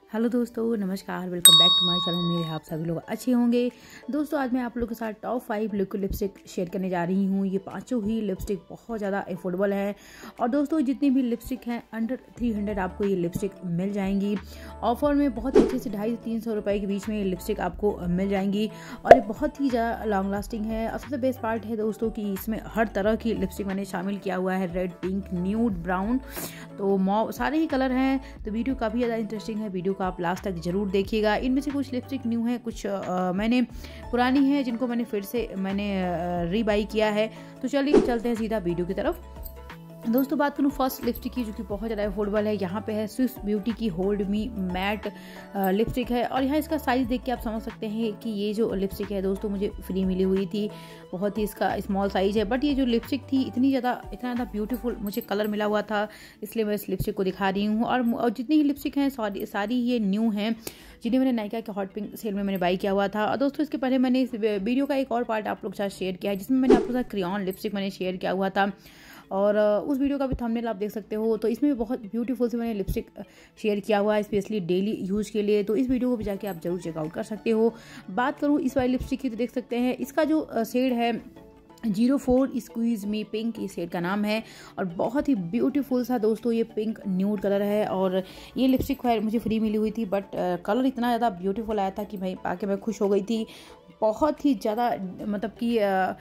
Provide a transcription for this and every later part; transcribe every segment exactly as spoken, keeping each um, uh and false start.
Hello दोस्तों, नमस्कार। Welcome back to my channel. मेरे आप सभी लोग अच्छे होंगे। दोस्तों, आज मैं आप लोगों के साथ top five liquid lipstick share करने जा रही हूँ। ये पांचों ही लिपस्टिक बहुत ज़्यादा अफोर्डेबल है और दोस्तों जितनी भी लिपस्टिक हैं अंडर थ्री हंड्रेड आपको ये लिपस्टिक मिल जाएंगी। ऑफर में बहुत अच्छे से ढाई से तीन सौ रुपये के बीच में ये लिपस्टिक आपको मिल जाएंगी और ये बहुत ही ज़्यादा लॉन्ग लास्टिंग है। और सबसे बेस्ट पार्ट है दोस्तों कि इसमें हर तरह की लिपस्टिक मैंने शामिल किया हुआ है। रेड, पिंक, न्यूड, ब्राउन, तो मॉव, सारे ही कलर हैं। तो वीडियो काफ़ी ज़्यादा इंटरेस्टिंग है। वीडियो को आप लास्ट तक जरूर देखिएगा। इनमें से कुछ लिपस्टिक न्यू है, कुछ आ, मैंने पुरानी है जिनको मैंने फिर से मैंने रीबाई किया है। तो चलिए चलते हैं सीधा वीडियो की तरफ। दोस्तों, बात करूँ फर्स्ट लिपस्टिक की, जो कि बहुत ज़्यादा अफोर्डेबल है। यहाँ पे है स्विस ब्यूटी की होल्ड मी मैट लिपस्टिक है और यहाँ इसका साइज़ देख के आप समझ सकते हैं कि ये जो लिपस्टिक है दोस्तों मुझे फ्री मिली हुई थी। बहुत ही इसका स्मॉल साइज़ है, बट ये जो लिपस्टिक थी इतनी ज़्यादा इतना ज़्यादा ब्यूटीफुल मुझे कलर मिला हुआ था, इसलिए मैं इस लिपस्टिक को दिखा रही हूँ। और, और जितनी ही लिपस्टिक हैं सारी सारी ये न्यू हैं, जिन्हें मैंने नायका के हॉट पिंक सेल में मैंने बाई किया हुआ था। और दोस्तों इसके पहले मैंने इस वीडियो का एक और पार्ट आप लोग के साथ शेयर किया है, जिसमें मैंने आप लोगों के साथ क्रेयॉन लिपस्टिक मैंने शेयर किया हुआ था और उस वीडियो का भी थंबनेल आप देख सकते हो। तो इसमें भी बहुत ब्यूटीफुल से मैंने लिपस्टिक शेयर किया हुआ है स्पेशली डेली यूज़ के लिए। तो इस वीडियो को भी जाके आप जरूर चेकआउट कर सकते हो। बात करूँ इस वाली लिपस्टिक की, तो देख सकते हैं इसका जो शेड है zero four squeeze me pink, इस शेड का नाम है और बहुत ही ब्यूटीफुल सा दोस्तों ये पिंक न्यूड कलर है। और ये लिपस्टिक मुझे फ्री मिली हुई थी, बट कलर इतना ज़्यादा ब्यूटीफुल आया था कि भाई पाके मैं खुश हो गई थी। बहुत ही ज़्यादा मतलब कि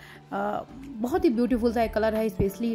बहुत ही ब्यूटीफुल सा एक कलर है स्पेशली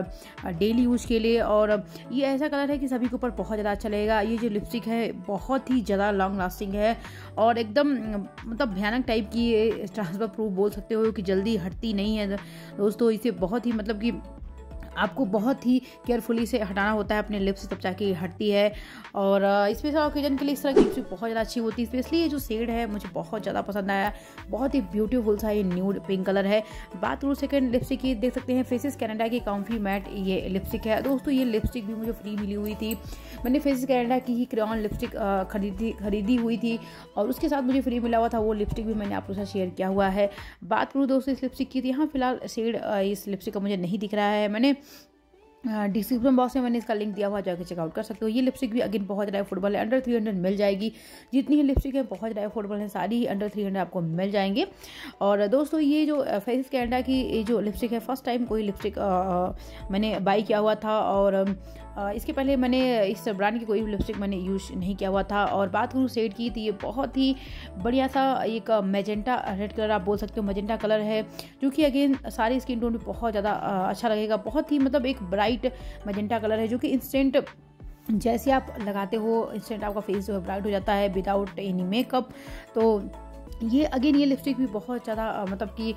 डेली यूज़ के लिए। और ये ऐसा कलर है कि सभी के ऊपर बहुत ज़्यादा अच्छा लगेगा। ये जो लिपस्टिक है बहुत ही ज़्यादा लॉन्ग लास्टिंग है और एकदम मतलब भयानक टाइप की, ये ट्रांसफर प्रूफ बोल सकते हो कि जल्दी हटती नहीं है दोस्तों। इसे बहुत ही मतलब कि आपको बहुत ही केयरफुली से हटाना होता है अपने लिप्स से, तब जाके हटती है। और स्पेशल ओकेजन के लिए इस तरह की लिपस्टिक बहुत ज़्यादा अच्छी होती है। स्पेशली ये जो शेड है मुझे बहुत ज़्यादा पसंद आया। बहुत ही ब्यूटीफुल सा ये न्यूड पिंक कलर है। बात करूँ सेकंड लिपस्टिक की, देख सकते हैं फेसेस कनाडा की कॉम्फी मैट ये लिपस्टिक है। दोस्तों ये लिपस्टिक भी मुझे फ्री मिली हुई थी। मैंने फेसेस कनाडा की ही क्रेयॉन लिपस्टिक खरीदी खरीदी हुई थी और उसके साथ मुझे फ्री मिला हुआ था। वो लिपस्टिक भी मैंने आप लोगों के साथ शेयर किया हुआ है। बात करूँ दोस्तों इस लिपस्टिक की, तो यहाँ फिलहाल शेड इस लिपस्टिक का मुझे नहीं दिख रहा है। मैंने डिस्क्रिप्शन बॉक्स में मैंने इसका लिंक दिया हुआ, जाकर चेकआउट कर सकते हो। ये लिपस्टिक भी अगेन बहुत ज़्यादा अफोर्डेबल है, अंडर थ्री हंड्रेड मिल जाएगी। जितनी ही लिपस्टिक है बहुत ज़्यादा अफोर्डेबल है, सारी ही अंडर थ्री हंड्रेड आपको मिल जाएंगे। और दोस्तों ये जो फेस कनाडा की ये जो लिपस्टिक है, फर्स्ट टाइम कोई लिपस्टिक मैंने बाई किया हुआ था और इसके पहले मैंने इस ब्रांड की कोई भी लिपस्टिक मैंने यूज़ नहीं किया हुआ था। और बात करूँ शेड की, तो ये बहुत ही बढ़िया सा एक मैजेंटा रेड कलर आप बोल सकते हो, मैजेंटा कलर है, जो कि अगेन सारी स्किन टोन में बहुत ज़्यादा अच्छा लगेगा। बहुत ही मतलब एक ब्राइट मैजेंटा कलर है, जो कि इंस्टेंट जैसे आप लगाते हो इंस्टेंट आपका फेस जो है ब्राइट हो जाता है विदाउट एनी मेकअप। तो ये अगेन ये लिपस्टिक भी बहुत ज़्यादा मतलब कि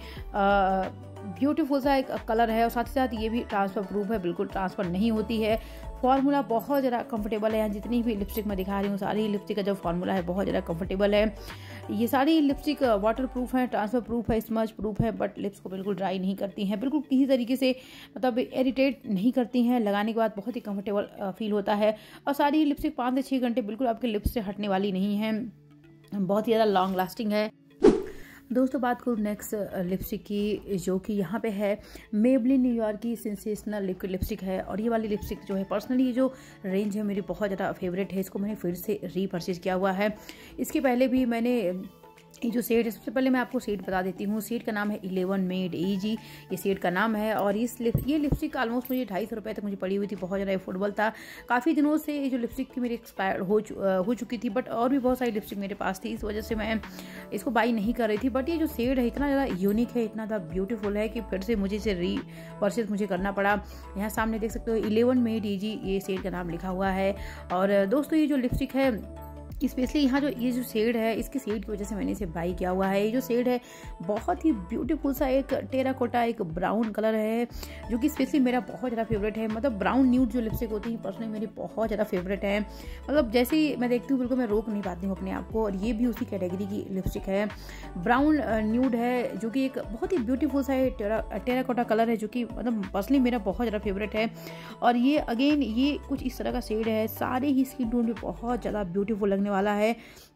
ब्यूटीफुल सा एक कलर है और साथ ही साथ ये भी ट्रांसफ़र प्रूफ है, बिल्कुल ट्रांसफ़र नहीं होती है। फार्मूला बहुत ज़्यादा कंफर्टेबल है। यहाँ जितनी भी लिपस्टिक मैं दिखा रही हूँ सारी लिपस्टिक का जो फार्मूला है बहुत ज़्यादा कंफर्टेबल है। ये सारी लिपस्टिक वाटर प्रूफ है, ट्रांसफ़र प्रूफ है, स्मज प्रूफ है, बट लिप्स को बिल्कुल ड्राई नहीं करती हैं, बिल्कुल किसी तरीके से मतलब इरिटेट नहीं करती हैं। लगाने के बाद बहुत ही कंफर्टेबल फील होता है और सारी लिपस्टिक पाँच से छः घंटे बिल्कुल आपके लिप्स से हटने वाली नहीं है। बहुत ही ज़्यादा लॉन्ग लास्टिंग है। दोस्तों बात करूँ नेक्स्ट लिपस्टिक की, जो कि यहाँ पे है मेबलिन न्यूयॉर्क की सेंसेशनल लिक्विड लिपस्टिक है। और ये वाली लिपस्टिक जो है पर्सनली ये जो रेंज है मेरी बहुत ज़्यादा फेवरेट है। इसको मैंने फिर से रीपरचेज किया हुआ है। इसके पहले भी मैंने ये जो शेड है, सबसे पहले मैं आपको शेड बता देती हूँ। शेड का नाम है इलेवन मेड इजी, ये शेड का नाम है। और इस लिप ये लिपस्टिक ऑलमोस्ट मुझे ढाई सौ रुपये तक मुझे पड़ी हुई थी, बहुत ज़्यादा अफोर्डेबल था। काफ़ी दिनों से ये जो लिपस्टिक थी मेरी एक्सपायर हो हो चुकी थी, बट और भी बहुत सारी लिपस्टिक मेरे पास थी, इस वजह से मैं इसको बाई नहीं कर रही थी। बट ये जो शेड है इतना ज़्यादा यूनिक है, इतना ज़्यादा ब्यूटीफुल है कि फिर से मुझे इसे री परचेज मुझे करना पड़ा। यहाँ सामने देख सकते हो इलेवन मेड इजी ये शेड का नाम लिखा हुआ है। और दोस्तों ये जो लिपस्टिक है स्पेशली यहाँ जो ये जो शेड है, इसके शेड की वजह से मैंने इसे बाई किया हुआ है। ये जो शेड है बहुत ही ब्यूटीफुल सा एक टेराकोटा एक ब्राउन कलर है, जो कि स्पेशली मेरा बहुत ज़्यादा फेवरेट है। मतलब ब्राउन न्यूड जो लिपस्टिक होती है पर्सनली मेरी बहुत ज़्यादा फेवरेट है। मतलब जैसे ही मैं देखती हूँ बिल्कुल मैं रोक नहीं पाती हूँ अपने आप को। और ये भी उसी कैटेगरी की लिपस्टिक है, ब्राउन न्यूड है, जो कि एक बहुत ही ब्यूटीफुल सा टेरा टेराकोटा कलर है, जो कि मतलब पर्सनली मेरा बहुत ज़्यादा फेवरेट है। और ये अगेन ये कुछ इस तरह का शेड है, सारे ही स्किन टोन भी बहुत ज़्यादा ब्यूटीफुल लगने वाला है।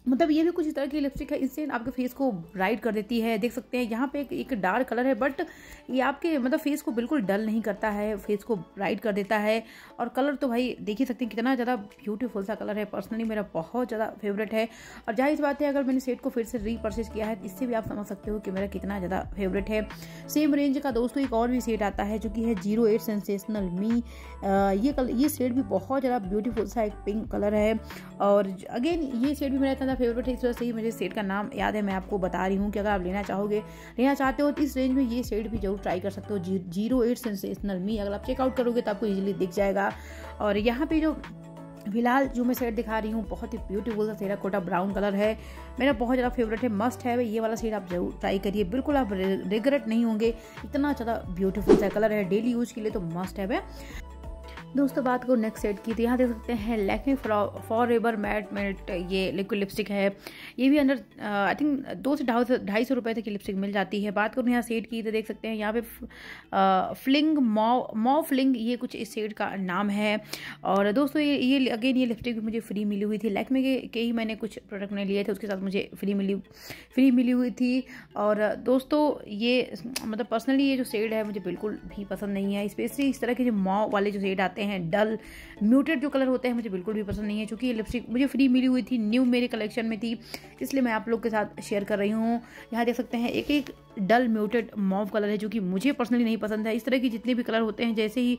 मतलब ये भी कुछ इस तरह की लिपस्टिक है, इंस्टेंट आपके फेस को ब्राइट कर देती है। देख सकते हैं यहाँ पे एक, एक डार्क कलर है, बट ये आपके मतलब फेस को बिल्कुल डल नहीं करता है, फेस को ब्राइट कर देता है। और कलर तो भाई देख ही सकते हैं कितना ज़्यादा ब्यूटीफुल सा कलर है, पर्सनली मेरा बहुत ज़्यादा फेवरेट है। और जाहिर सी बात है, अगर मैंने सेट को फिर से रीपर्चेज किया है, इससे भी आप समझ सकते हो कि मेरा कितना ज़्यादा फेवरेट है। सेम रेंज का दोस्तों एक और भी सेट आता है जो कि है जीरो एट सेंसेशनल मी। ये कलर ये सेट भी बहुत ज़्यादा ब्यूटीफुल सा एक पिंक कलर है। और अगेन ये सेट भी मेरा इतना फेवरेट है, इस वजह से ही मुझे सेट का नाम याद है। मैं आपको बता रही हूँ कि अगर आप लेना चाहोगे लेना चाहते हो तो इस रेंज में ये सेट भी जरूर ट्राई कर सकते हो। जी, जीरो एट सेंसेशनल मी अगर आप चेकआउट करोगे तो आपको इजीली दिख जाएगा। और यहाँ पे जो फिलहाल जो मैं सेट दिखा रही हूँ बहुत ही ब्यूटीफुल सा टेराकोटा ब्राउन कलर है, मेरा बहुत ज़्यादा फेवरेट है, मस्ट है। ये वाला सेट आप जरूर ट्राई करिए, बिल्कुल आप रिग्रेट नहीं होंगे, इतना ज़्यादा ब्यूटीफुल सा कलर है, डेली यूज के लिए तो मस्ट है। दोस्तों बात को नेक्स्ट सेट की तो यहाँ देख सकते हैं Lakme forever matte melt ये लिक्विड लिपस्टिक है। ये भी अंडर आई थिंक दो से ढाई सौ ढाई सौ रुपये तक की लिपस्टिक मिल जाती है। बात करूँ यहाँ सेट की तो देख सकते हैं यहाँ पे फ्लिंग मॉ मॉ फ्लिंग ये कुछ इस सेट का नाम है। और दोस्तों ये ये अगेन ये लिपस्टिक भी मुझे फ्री मिली हुई थी, लैक्मे के, के ही मैंने कुछ प्रोडक्ट में लिए थे, उसके साथ मुझे फ्री मिली फ्री मिली हुई थी। और दोस्तों ये मतलब पर्सनली ये जो शेड है मुझे बिल्कुल भी पसंद नहीं है, स्पेशली इस तरह के जो मॉ वाले जो शेड आते हैं डल म्यूटेड जो कलर होते हैं मुझे बिल्कुल भी पसंद नहीं है। क्योंकि ये लिपस्टिक मुझे फ्री मिली हुई थी, न्यू मेरे कलेक्शन में थी, इसलिए मैं आप लोग के साथ शेयर कर रही हूँ। यहाँ देख सकते हैं एक एक डल म्यूटेड मॉव कलर है जो कि मुझे पर्सनली नहीं पसंद है। इस तरह के जितने भी कलर होते हैं जैसे ही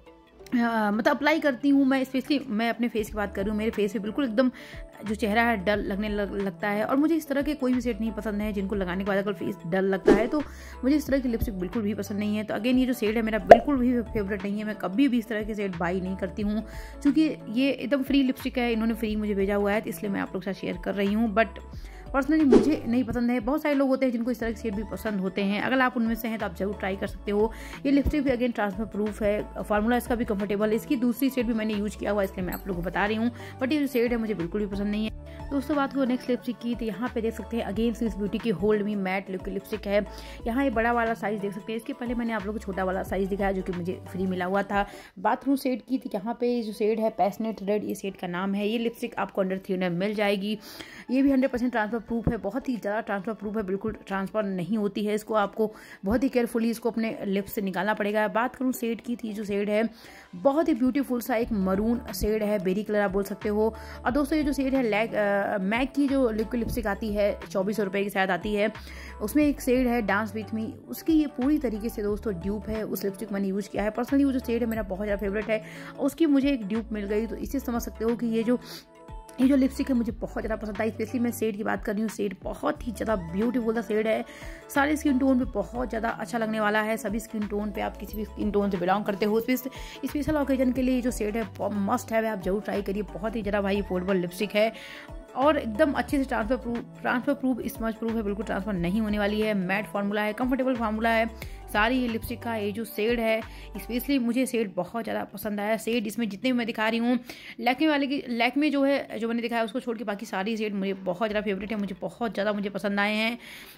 आ, मतलब अप्लाई करती हूँ मैं, स्पेशली मैं अपने फेस की बात कर रही हूँ, मेरे फेस पे बिल्कुल एकदम जो चेहरा है डल लगने लग, लगता है। और मुझे इस तरह के कोई भी सेट नहीं पसंद है जिनको लगाने के बाद अगर फेस डल लगता है, तो मुझे इस तरह की लिपस्टिक बिल्कुल भी पसंद नहीं है। तो अगेन ये जो शेड है मेरा बिल्कुल भी फेवरेट नहीं है, मैं कभी भी इस तरह के शेड बाई नहीं करती हूँ, क्योंकि ये एकदम फ्री लिपस्टिक है, इन्होंने फ्री मुझे भेजा हुआ है, तो इसलिए मैं आप लोग के साथ शेयर कर रही हूँ। बट पर्सनली मुझे नहीं पसंद है। बहुत सारे लोग होते हैं जिनको इस तरह के शेड भी पसंद होते हैं, अगर आप उनमें से हैं तो आप जरूर ट्राई कर सकते हो। ये लिपस्टिक भी अगेन ट्रांसफर प्रूफ है, फार्मूला इसका भी कंफर्टेबल है। इसकी दूसरी शेड भी मैंने यूज किया हुआ है, इसलिए मैं आप लोगों को बता रही हूँ, बट ये जो शेड है मुझे बिल्कुल भी पसंद नहीं है। दोस्तों बात को नेक्स्ट लिपस्टिक की तो यहाँ पे देख सकते हैं अगेन स्विस ब्यूटी की hold me matte liquid lipstick है। यहाँ ये बड़ा वाला साइज देख सकते हैं, इसके पहले मैंने आप लोगों को छोटा वाला साइज दिखाया जो कि मुझे फ्री मिला हुआ था। बाथरूम शेड की थी, यहाँ पे जो शेड है पैशनेट रेड, ये शेड का नाम है। ये लिपस्टिक आपको अंडर थ्री हंड्रेड मिल जाएगी। ये भी हंड्रेड परसेंट ट्रांसफर प्रूफ है, बहुत ही ज़्यादा ट्रांसफर प्रूफ है, बिल्कुल ट्रांसफर नहीं होती है। इसको आपको बहुत ही केयरफुली इसको अपने लिप्स से निकालना पड़ेगा। बात करूँ शेड की थी, जो शेड है बहुत ही ब्यूटीफुल सा एक मरून शेड है, बेरी कलर आप बोल सकते हो। और दोस्तों ये जो शेड है लैक मैक की जो लिक्विड लिपस्टिक आती है चौबीस सौ रुपये की शायद आती है, उसमें एक शेड है डांस विथ मी, उसकी ये पूरी तरीके से दोस्तों ड्यूप है। उस लिपस्टिक मैंने यूज किया है, पर्सनली वो जो शेड है मेरा बहुत ज़्यादा फेवरेट है, उसकी मुझे एक ड्यूप मिल गई, तो इससे समझ सकते हो कि ये जो ये जो लिपस्टिक है मुझे बहुत ज़्यादा पसंद आई। स्पेशली मैं शेड की बात कर रही हूँ, शेड बहुत ही ज़्यादा ब्यूटीफुल सा शेड है, सारे स्किन टोन पे बहुत ज़्यादा अच्छा लगने वाला है। सभी स्किन टोन पे, आप किसी भी स्किन टोन से बिलोंग करते हो, स्पेशल ओकेजन के लिए जो शेड है मस्ट है, आप जरूर ट्राई करिए। बहुत ही ज़्यादा भाई अफोर्डेबल लिपस्टिक है और एकदम अच्छे से transfer proof transfer proof smudge proof है, बिल्कुल ट्रांसफर नहीं होने वाली है। मैट फार्मूला है, कंफर्टेबल फार्मूला है सारी ये लिपस्टिक का। ये जो शेड है स्पेशली मुझे शेड बहुत ज़्यादा पसंद आया। शेड इसमें जितने भी मैं दिखा रही हूँ, लैक्मे वाले की लैक्मे जो है जो मैंने दिखाया उसको छोड़ के बाकी सारी शेड मुझे बहुत ज़्यादा फेवरेट है, मुझे बहुत ज़्यादा मुझे पसंद आए हैं।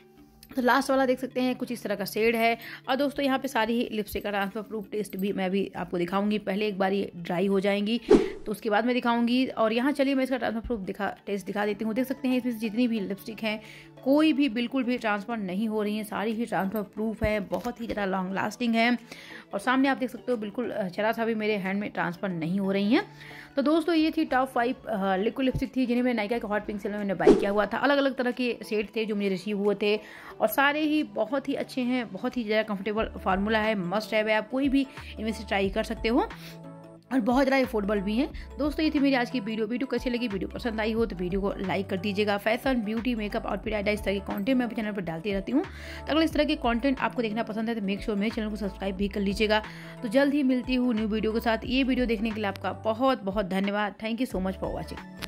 तो लास्ट वाला देख सकते हैं कुछ इस तरह का शेड है। और दोस्तों यहाँ पे सारी ही लिपस्टिक का ट्रांसफर प्रूफ टेस्ट भी मैं भी आपको दिखाऊंगी। पहले एक बार ये ड्राई हो जाएंगी तो उसके बाद मैं दिखाऊंगी। और यहाँ चलिए मैं इसका ट्रांसफर प्रूफ दिखा टेस्ट दिखा देती हूँ। देख सकते हैं इसमें जितनी भी लिपस्टिक हैं कोई भी बिल्कुल भी ट्रांसफर नहीं हो रही है, सारी ही ट्रांसफर प्रूफ है, बहुत ही ज़्यादा लॉन्ग लास्टिंग है। और सामने आप देख सकते हो बिल्कुल जरा सा भी मेरे हैंड में ट्रांसफर नहीं हो रही हैं। तो दोस्तों ये थी टॉप फाइव लिक्विड लिपस्टिक थी जिन्हें मैंने नायका के हॉट पिंक सेल में मैंने बाई किया हुआ था। अलग अलग तरह के शेड थे जो मुझे रिसीव हुए थे और सारे ही बहुत ही अच्छे हैं, बहुत ही ज़्यादा कंफर्टेबल फार्मूला है, मस्ट है, आप कोई भी इनमें से ट्राई कर सकते हो और बहुत ज़्यादा अफोर्डेबल भी हैं। दोस्तों ये थी मेरी आज की वीडियो। वीडियो कैसी लगी, वीडियो पसंद आई हो तो वीडियो को लाइक कर दीजिएगा। Fashion, beauty, makeup, outfit idea इस तरह के कंटेंट मैं अपने चैनल पर डालती रहती हूँ, तो अगर इस तरह के कंटेंट आपको देखना पसंद है तो मेक श्योर मेरे चैनल को सब्सक्राइब भी कर लीजिएगा। तो जल्द ही मिलती हूँ न्यू वीडियो के साथ। ये वीडियो देखने के लिए आपका बहुत बहुत धन्यवाद। Thank you so much for watching.